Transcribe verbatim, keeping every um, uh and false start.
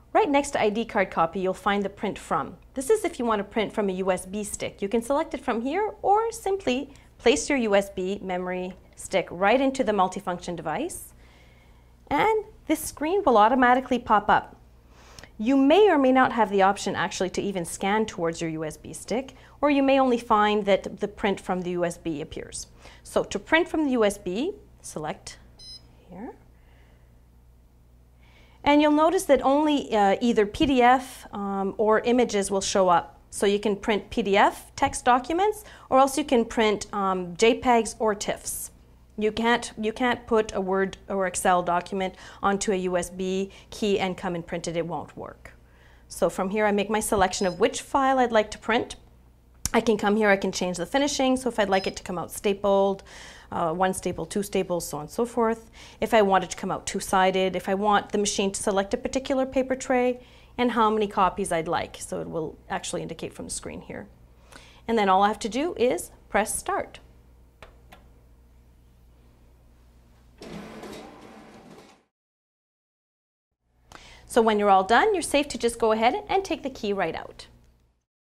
Right next to I D card copy, you'll find the print from. This is if you want to print from a U S B stick. You can select it from here or simply place your U S B memory stick right into the multifunction device, and this screen will automatically pop up. You may or may not have the option actually to even scan towards your U S B stick, or you may only find that the print from the U S B appears. So to print from the U S B, select here. And you'll notice that only uh, either P D F um, or images will show up. So you can print P D F text documents, or else you can print um, JPEGs or TIFFs. You can't, you can't put a Word or Excel document onto a U S B key and come and print it. It won't work. So from here I make my selection of which file I'd like to print. I can come here, I can change the finishing, so if I'd like it to come out stapled, uh, one staple, two staples, so on and so forth. If I want it to come out two-sided, if I want the machine to select a particular paper tray, and how many copies I'd like. So it will actually indicate from the screen here. And then all I have to do is press start. So when you're all done, you're safe to just go ahead and take the key right out.